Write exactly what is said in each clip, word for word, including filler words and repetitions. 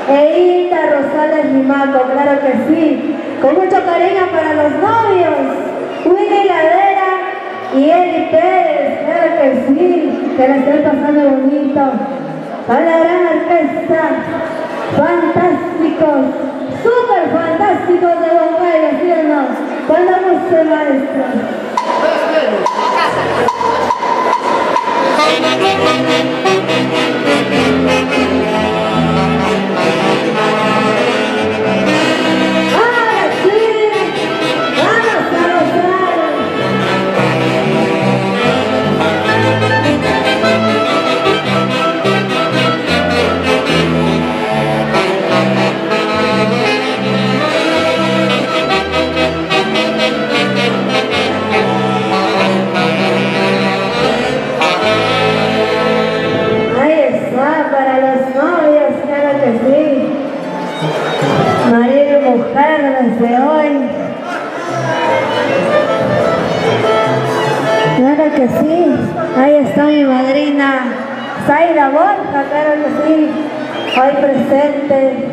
Eita Rosales Limaco, claro que sí. Con mucho cariño para los novios. Willy Ladera y Eli Pérez, claro que sí. Que la estén pasando bonito. Con la gran orquesta. Fantásticos. Súper fantásticos de Huancayo, ¿sí o no? Con la música maestra. De hoy, claro que sí, ahí está mi madrina Zaida Borja, claro que sí, hoy presente.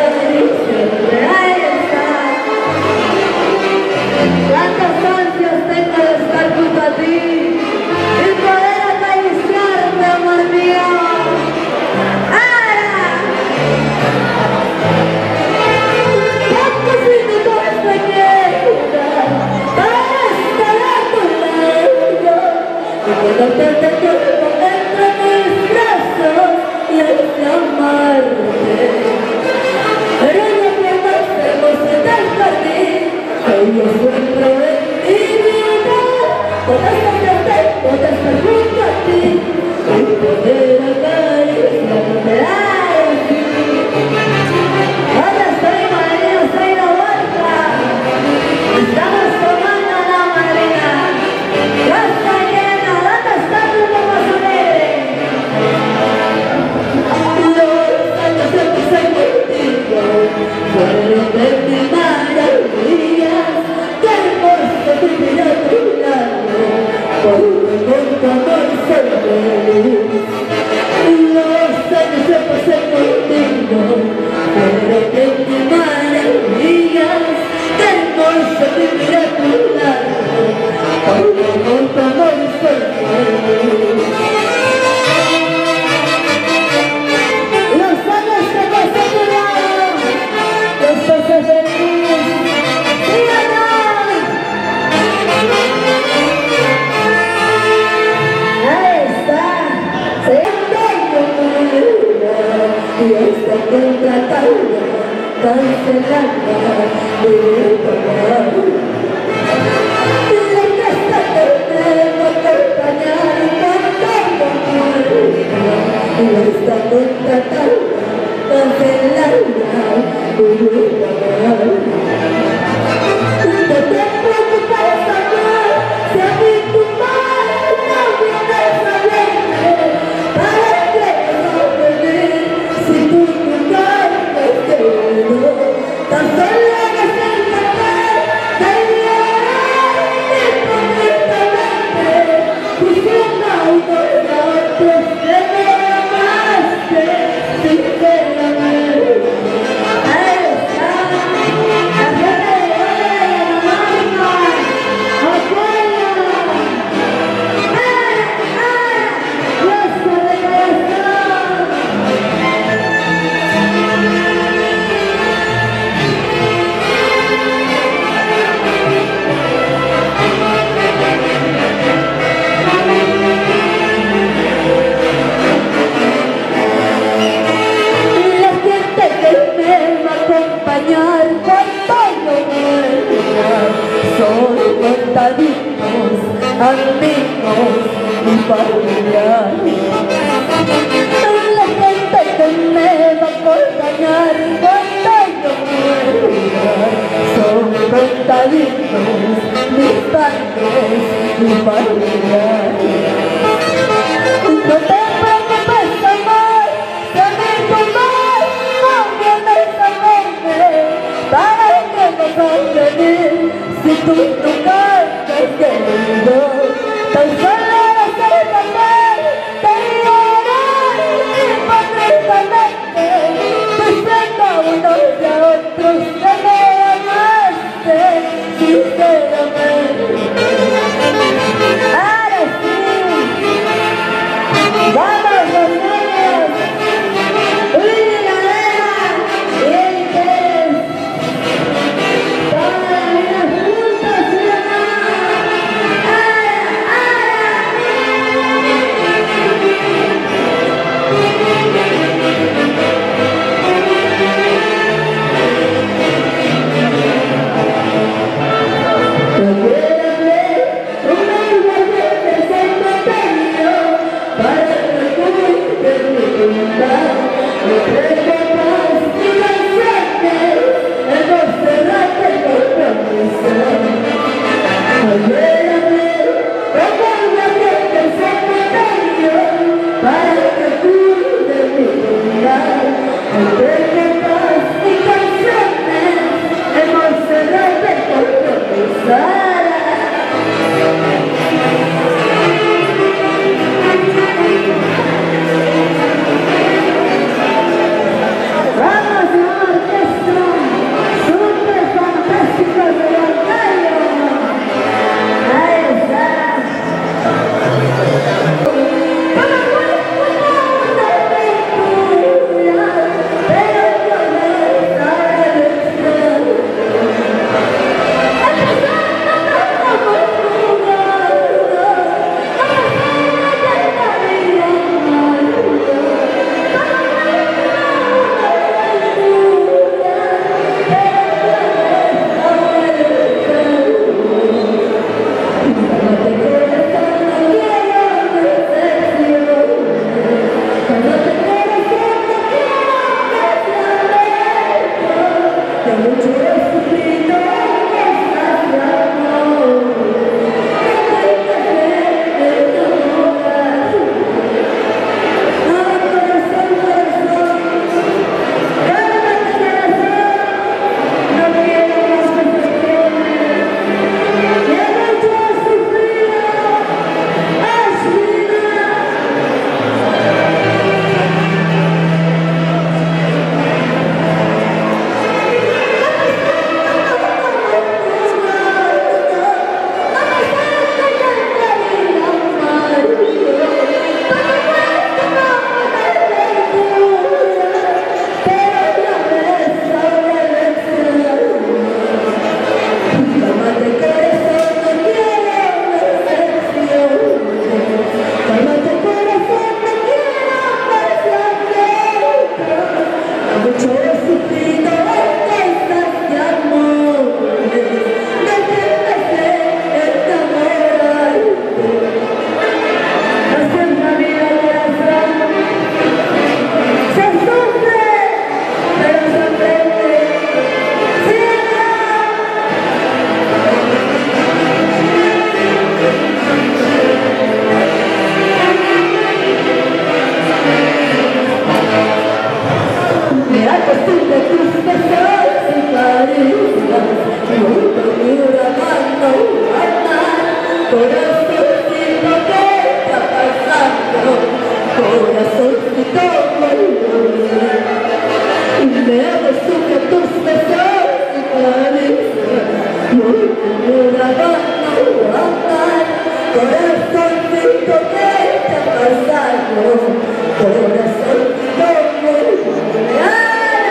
¿Cuántos años cuando te tengo entre mis brazos y hay que amarte. Pero no conocemos en el jardín, que yo siempre en mi vida, todas las que tengo de estar junto a ti, y poder acariciarte. Hola, soy María, soy la vuelta. Estamos tomando la madrina. Ya está llena, ¿dónde está tu mamá alegre? Los años se pasan contigo, fueron de mi maravillas. Qué hermoso vivir a tu lado, porque con tu amor soy feliz. Los años se pasan contigo, fueron de mi maravillas. Qué hermoso vivir a tu lado, porque con tu amor soy feliz. Los años se pasan de lado, los pasos feliz. ¡Sí o no! Ahí está. Se tengo una y está contratada, cancelada, de pagar. La casa que tengo que acompañar cuando muera, y está contratada, cancelada, de pagar. No te preocupes, amor, si a mí tu madre no vienes a verme, ¿para qué no venir si tú nunca me quedo? Tan solo eres el papel de llorar hipócritamente, diciendo a uno y a otros que me amaste sinceramente. Ahí está, la gente de hoy y la mamá, apoyo. ¡Ay, ay! ¡Dios de corazón! La gente que me va a acompañar cuando yo muera son contaditos, amigos y familiares. La gente que me va a acompañar cuando yo muera son contaditos, mis padres y familiares. No te preocupes, amor, que mi mamá no vienes a verme, ¿para qué vas a venir si tú nunca te has querido? Tan solo eres el papel de llorar hipócritamente, diciendo a unos y a otros que me amaste sinceramente. Ahora sí, vamos los niños, Willy Ladera y Eli Pérez, toda la vida juntos, ¿sí o no? ¡Ahora, ¡Empezando! una mano andar, corazoncito que te ha pasado, corazoncito que me ha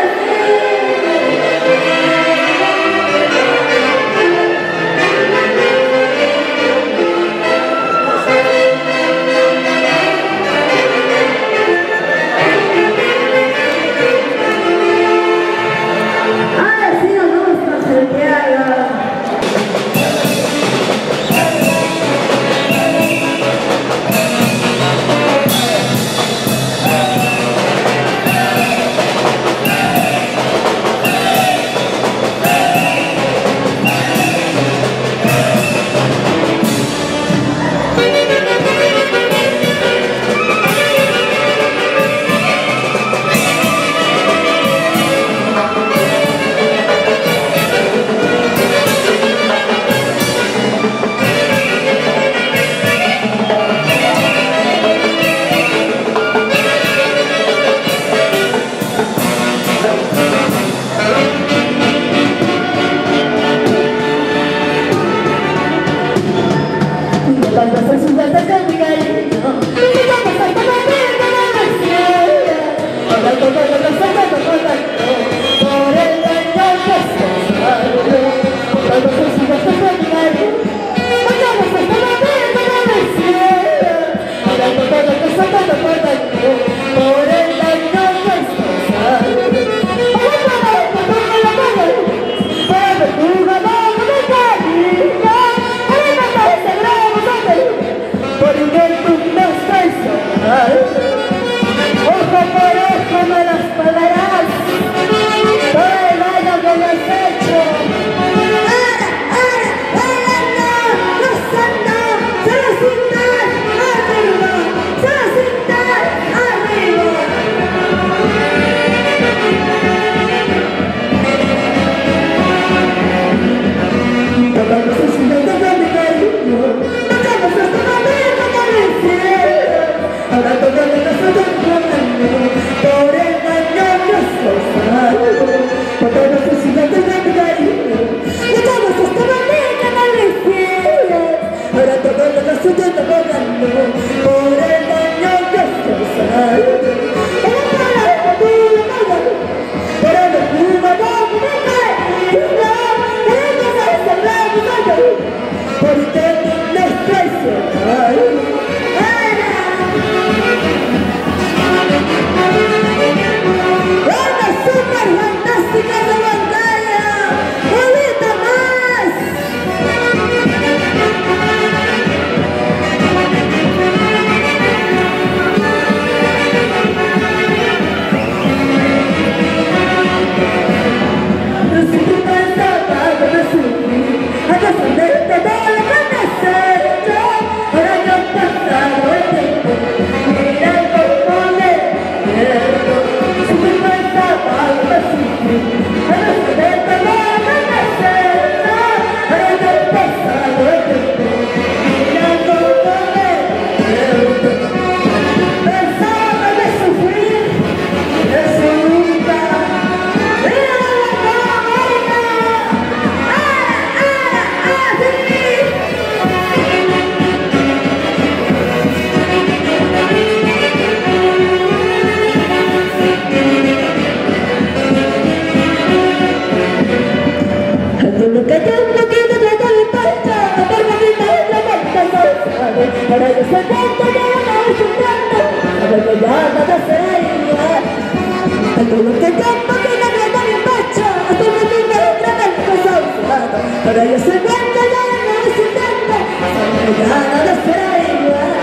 Para yo ser blanca ya no es un tanto, ya nada será igual.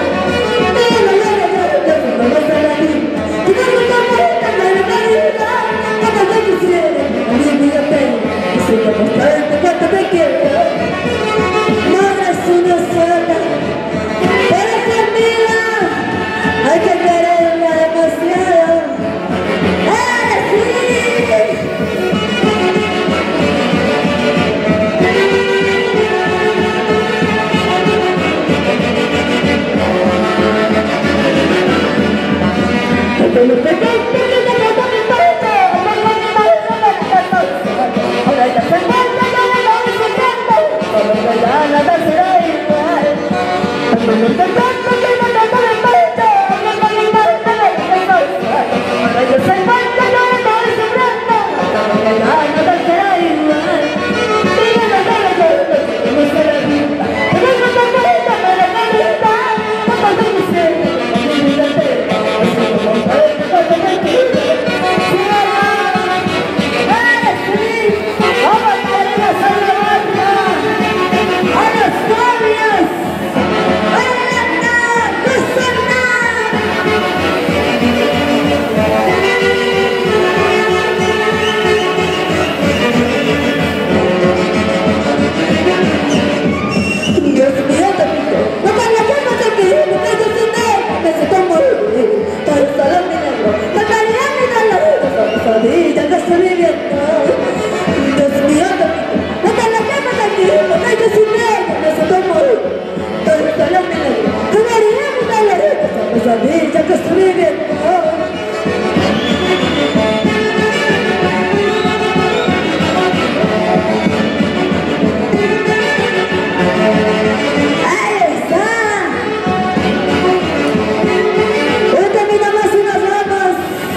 Pero yo no quiero que me conozca la vida, y no me conozca la vida. Cuando te quisiera, a mí me da pena, y si te mostrarte cuánto te quiero. No eres una sola, pero es mi vida. nada será igual. Cuando no te canto, que no te me falta, no me importa la vida causal. Ahora yo soy fuerte, no me estoy sobrando, que nada será igual. Dime la verdad, que no será vida, que no te falta para la vida. Papá, no me sé, mi vida entera, así como sabes que pasa contigo. Ya que estoy viviendo. Ahí está. Un camino más y nos vamos.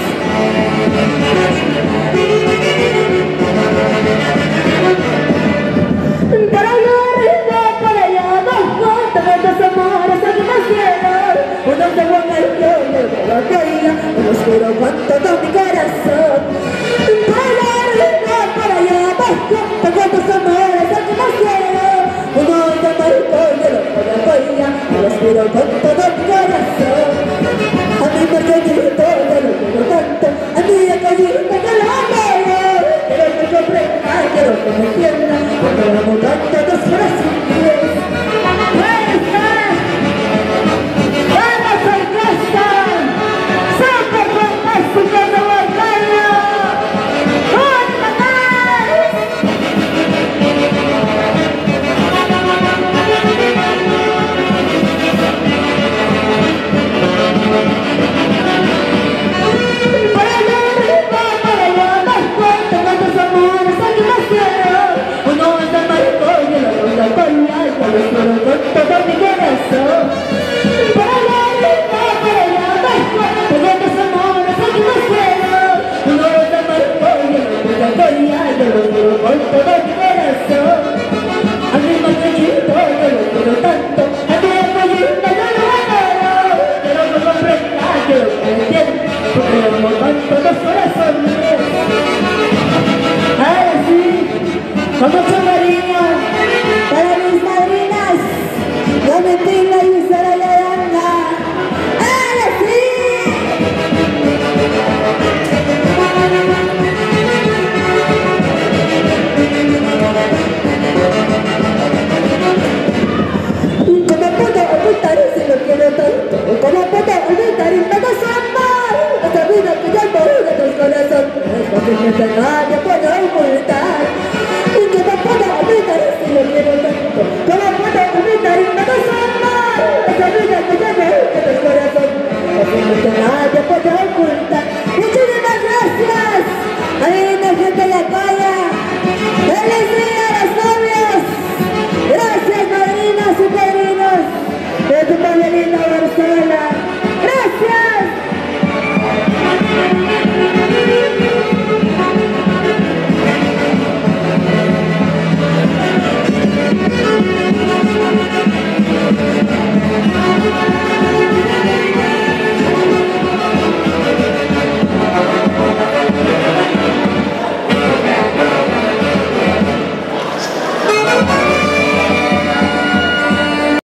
Para allá arriba, para allá abajo, tantos amores en el cielo. Uno se vuelve el cielo de la caída, uno oscuro cuanto con mi corazón. Para arriba, para allá abajo, tantos amores en el cielo. Uno se vuelve el cielo de la caída, uno oscuro con todo mi corazón.